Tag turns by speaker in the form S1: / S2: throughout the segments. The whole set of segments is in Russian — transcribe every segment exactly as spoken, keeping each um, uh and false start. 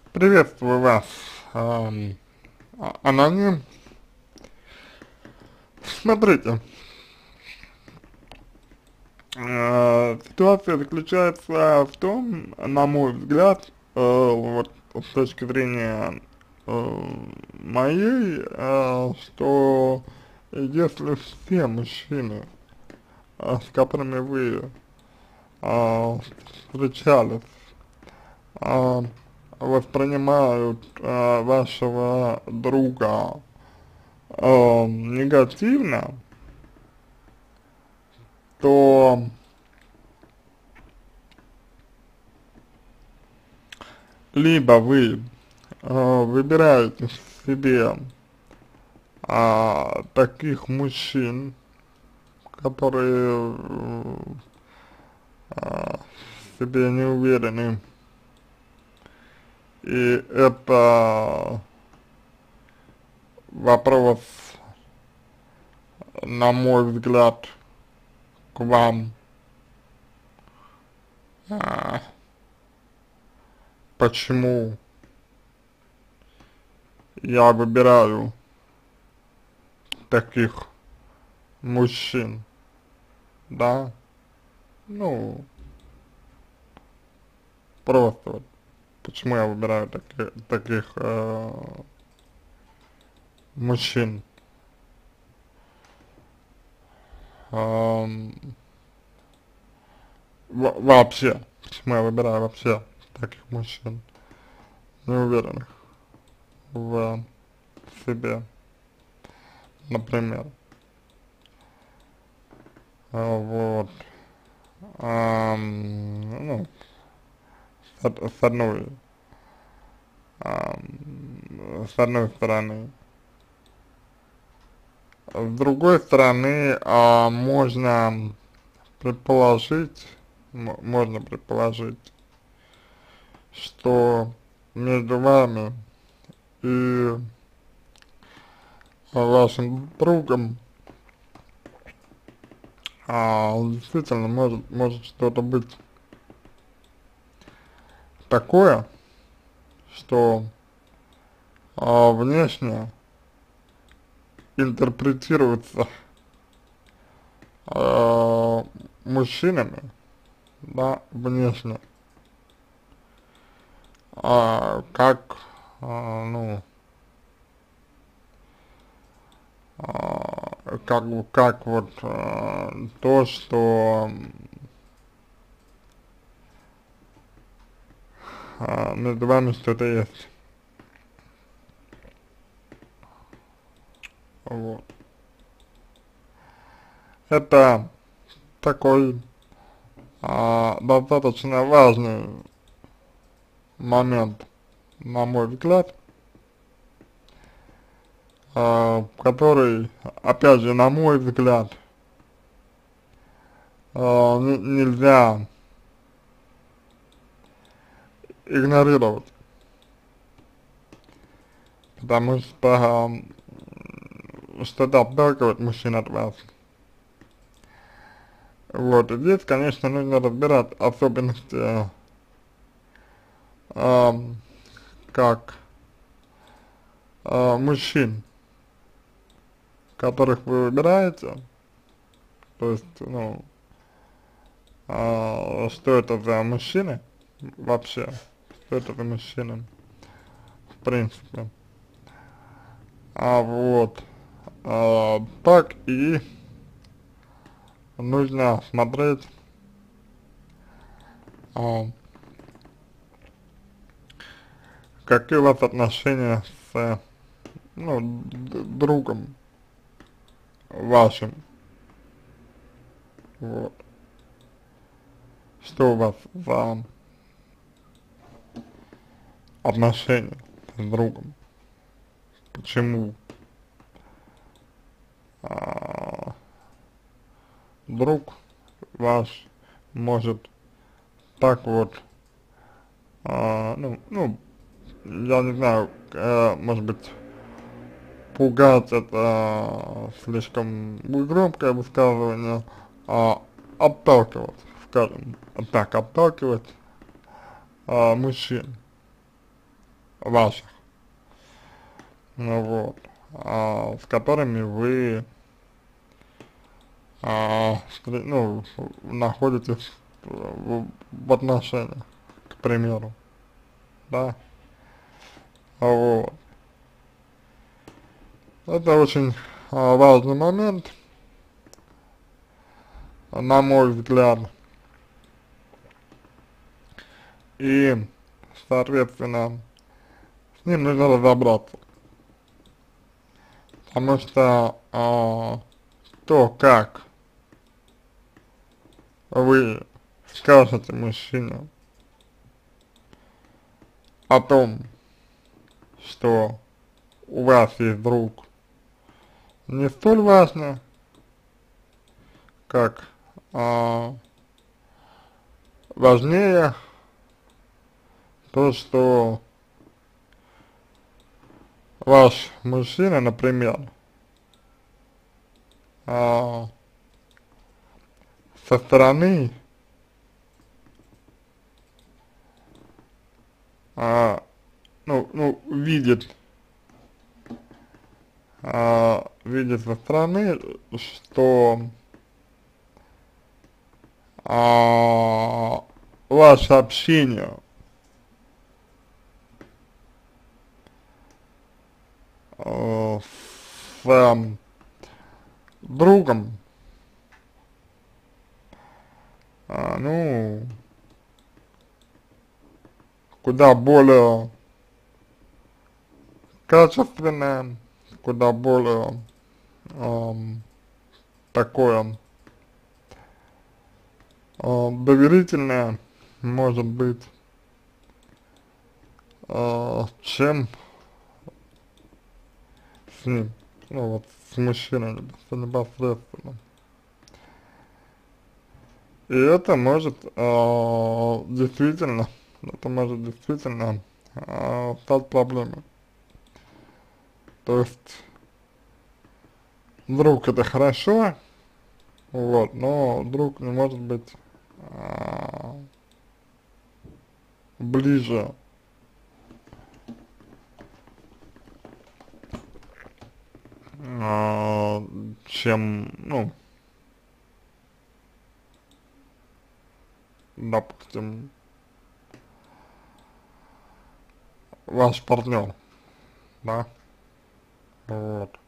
S1: Приветствую вас, ам, а- аноним. Смотрите, э, ситуация заключается в том, на мой взгляд, э, вот с точки зрения э, моей, э, что если все мужчины, э, с которыми вы э, встречались, э, воспринимают э, вашего друга э, негативно, то либо вы э, выбираете себе а, таких мужчин, которые э, а, в себе не уверены, и это вопрос, на мой взгляд, к вам, а, почему я выбираю таких мужчин, да, ну, просто вот, почему я выбираю таки, таких э, мужчин. Ам, во- вообще, почему я выбираю вообще таких мужчин, неуверенных в себе, например. А, вот. Ам, ну, с, од- с одной, ам, с одной стороны. С другой стороны, а, можно предположить, м- можно предположить, что между вами и вашим другом а, действительно может, может что-то быть такое, что а, внешне интерпретируется а, мужчинами, да, внешне, а, как, а, ну, а, как, как вот а, то, что а, между вами что-то есть, вот. Это такой а, достаточно важный момент, на мой взгляд, а, который, опять же, на мой взгляд, а, не- нельзя игнорировать, потому что ам, что-то отталкивает мужчин от вас. Вот, и здесь, конечно, нужно разбирать особенности, ам, как а, мужчин, которых вы выбираете, то есть, ну, а, что это за мужчины вообще, что это за мужчины, в принципе. А вот, а, так и нужно смотреть, а, какие у вас отношения с, ну, д- другом вашим, вот, что у вас за отношения с другом, почему а, друг ваш может так вот, а, ну, ну, я не знаю, э, может быть, пугать это слишком громкое высказывание, а отталкивать, скажем так, отталкивать а, мужчин, ваших, ну вот, а, с которыми вы, а, встр- ну, находитесь в, в отношениях, к примеру, да, вот. Это очень а, важный момент, на мой взгляд, и, соответственно, с ним нужно разобраться, потому что а, то, как вы скажете мужчине о том, что у вас есть друг, не столь важно, как а, важнее то, что ваш мужчина, например, а, со стороны а, ну, ну, видит, а, видит со стороны, что а, ваше общение а, с а, другом, а, ну, куда более качественное, куда более ам, такое а, доверительное, может быть, а, чем с ним, ну вот с мужчиной непосредственно. И это может а, действительно, это может действительно а, стать проблемой. То есть друг это хорошо, вот, но друг не может быть а, ближе, а, чем, ну, допустим, ваш партнер, да, вот.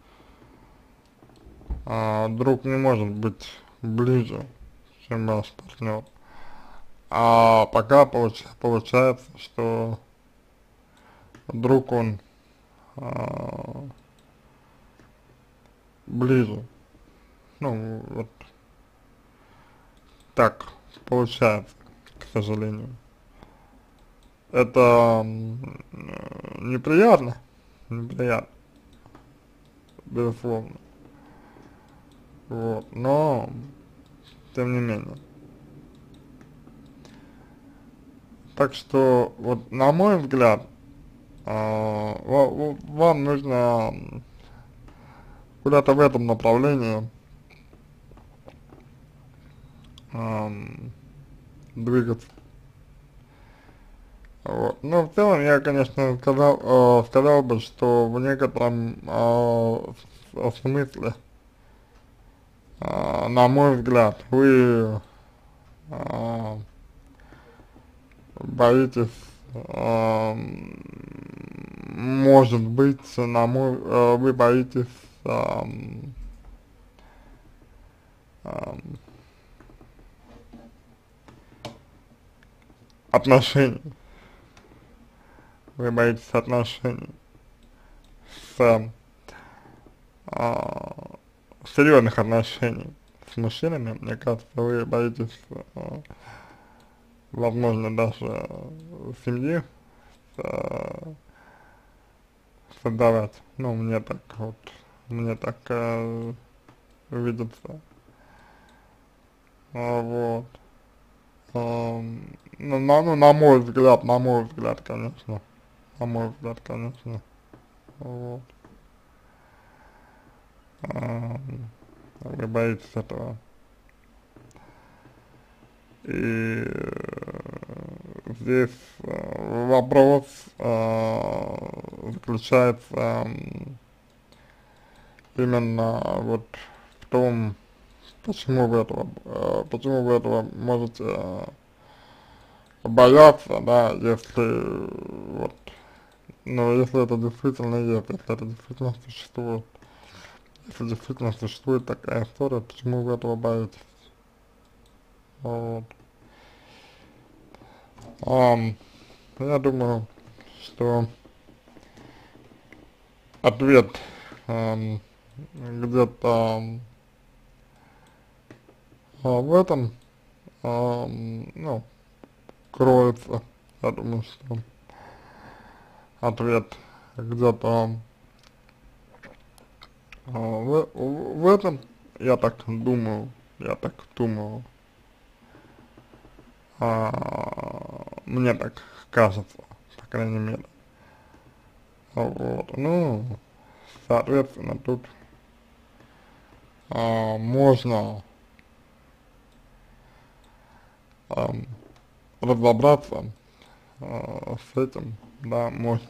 S1: А, друг не может быть ближе, чем ваш партнер. А пока получ, получается, что друг он а, ближе. Ну, вот так получается, к сожалению. Это м, э, неприятно, неприятно, безусловно. Вот, но, тем не менее. Так что, вот, на мой взгляд, а, ва- ва- вам нужно куда-то в этом направлении ам, двигаться. Вот. Ну, в целом, я, конечно, сказал, э, сказал бы, что в некотором э, с- смысле, э, на мой взгляд, вы э, боитесь, э, может быть, на мой, э, вы боитесь э, э, отношений, вы боитесь отношений с э, серьезных отношений с мужчинами, мне кажется, вы боитесь, э, возможно, даже э, семьи э, создавать. Ну, мне так вот, мне так э, видится. А, вот. Ам, ну, на, ну, на мой взгляд, на мой взгляд, конечно. На мой взгляд, конечно. Вот. Ам, вы боитесь этого. И, э, здесь э, вопрос э, заключается м, именно вот в том, почему вы этого, э, почему вы этого можете э, бояться, да, если вот, ну, если это действительно есть, если это действительно существует, если действительно существует такая история, почему вы этого боитесь? Вот. Ам, я думаю, что ответ ам, где-то ам, а, в этом, ам, ну, кроется. Я думаю, что ответ где-то а, в, в, в этом, я так думаю, я так думаю, а, мне так кажется, по крайней мере. Вот, ну, соответственно, тут а, можно ам, разобраться а, с этим, да, можно.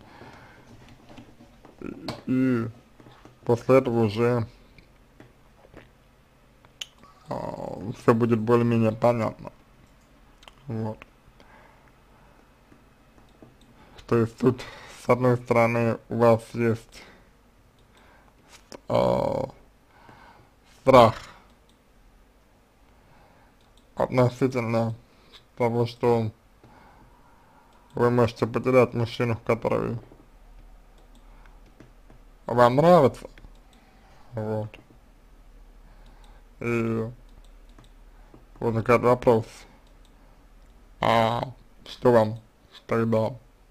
S1: И после этого уже а, все будет более-менее понятно. Вот. То есть тут, с одной стороны, у вас есть а, страх относительно того, что вы можете потерять мужчину, который вам нравится, вот. И возникает вопрос, а что вам тогда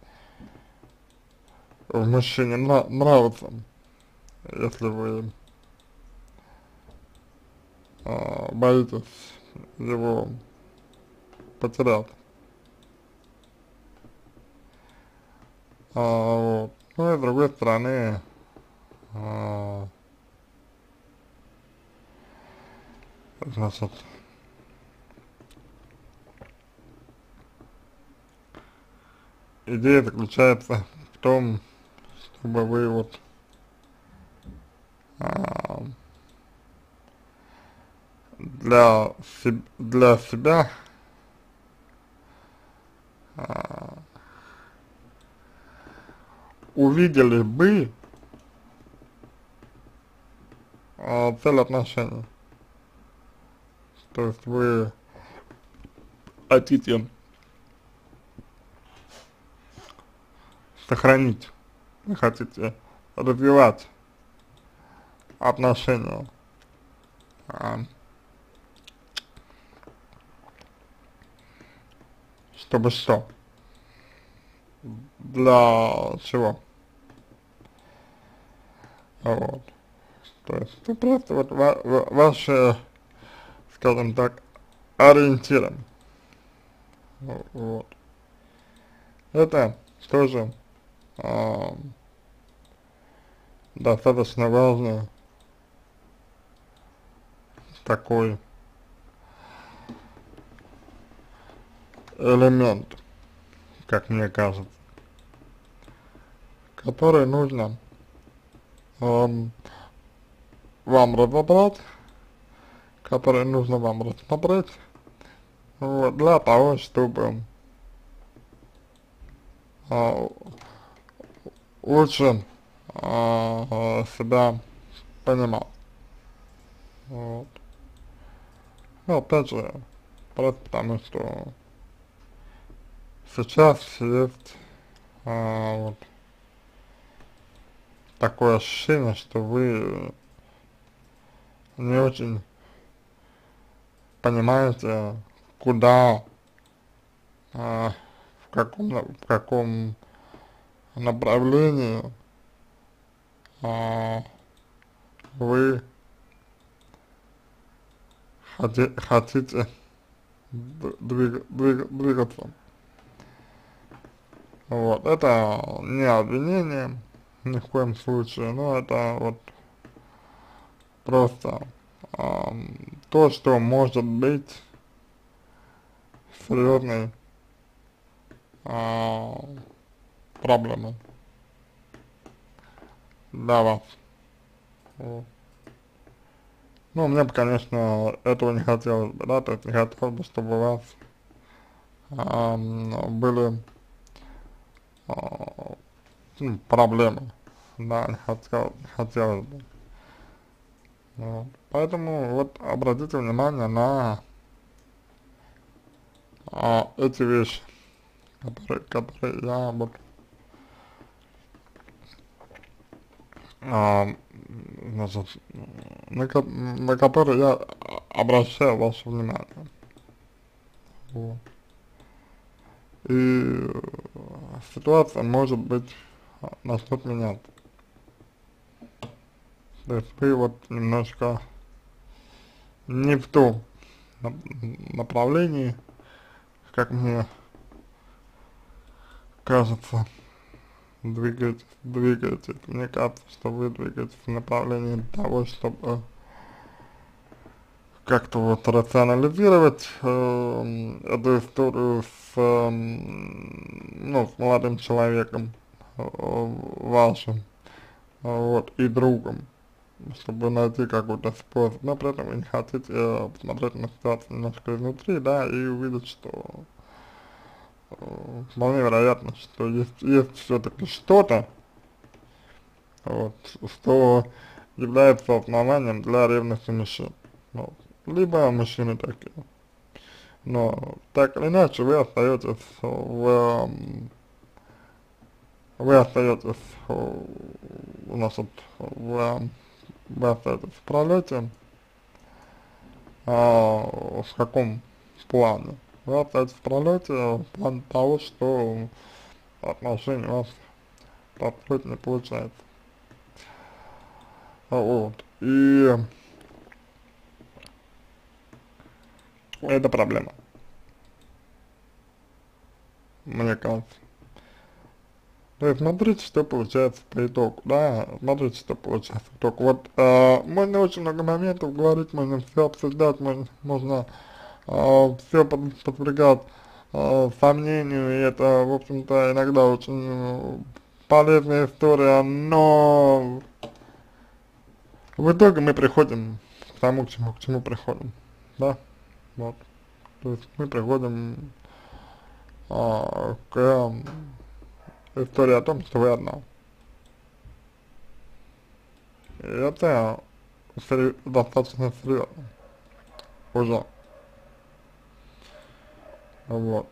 S1: в мужчине нра нравится, если вы а, боитесь его потерять? А, вот. Ну и с другой стороны, а, значит, идея заключается в том, чтобы вы вот а, для, себ для себя а, увидели бы а, цель отношений. То есть вы хотите сохранить, вы хотите развивать отношения, а, чтобы что? Для чего? Вот. То есть это просто вот ва ва ваши, скажем так, ориентиры. Вот. Это тоже а, достаточно важный такой элемент, как мне кажется, который нужно эм, вам разобрать, который нужно вам рассмотреть, вот, для того, чтобы э, лучше э, себя понимал. Вот. Ну, опять же, просто потому что сейчас есть а, вот такое ощущение, что вы не очень понимаете, куда, а, в каком, на- в каком направлении а, вы хоти, хотите д- двиг- двиг- двигаться. Вот, это не обвинение ни в коем случае, но это вот просто ам, то, что может быть серьезной а, проблемой для вас. Вот. Ну, мне бы, конечно, этого не хотелось бы, да, то есть не хотелось бы, чтобы у вас а, м, были а, ну, проблемы, да, не хотел, не хотелось бы. Вот. Поэтому вот обратите внимание на а, эти вещи, которые, которые я вот а, значит, на, ко- на которые я обращаю ваше внимание. Вот. И э, ситуация может быть а, начнет меняться. То есть вы вот немножко не в том нап- направлении, как мне кажется, двигаетесь, двигаетесь. Мне кажется, что вы двигаетесь в направлении того, чтобы как-то вот рационализировать э, эту историю с, э, ну, с молодым человеком э, вашим, э, вот, и другом, чтобы найти какой-то способ, но при этом вы не хотите э, посмотреть на ситуацию немножко изнутри, да, и увидеть, что э, вполне вероятно, что есть, есть все-таки что-то, вот, что является основанием для ревности мужчин. Вот. Либо мужчины такие. Но так или иначе вы остаетесь в, эм, вы остаетесь в, значит, в, эм, вы остаетесь в пролете, а, в каком плане? Вы остаетесь в пролете в плане того, что отношения у вас построить не получается. А, вот. И это проблема, мне кажется. То есть смотрите, что получается по итогу, да, смотрите, что получается по итогу. Вот, э, можно очень много моментов говорить, можно все обсуждать, можно, можно э, все под, подвергать э, сомнению, и это, в общем-то, иногда очень э, полезная история, но в итоге мы приходим к тому, к чему, к чему приходим, да, вот, то есть мы приходим э, к э, истории о том, что вы одна. И это сери достаточно серьезно уже, вот.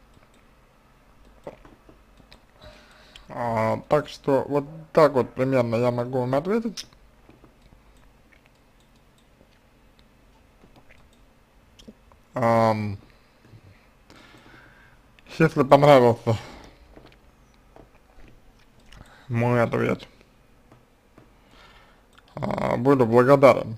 S1: А, так что вот так вот примерно я могу вам ответить. Ам, если понравился мой ответ, а, буду благодарен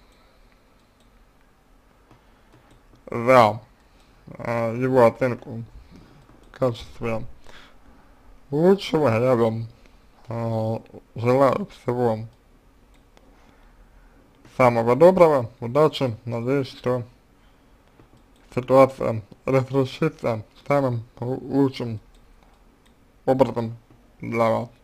S1: за а, его оценку в качестве лучшего. Я вам а, желаю всего самого доброго, удачи. Надеюсь, что ситуация разрешится самым лучшим образом для вас.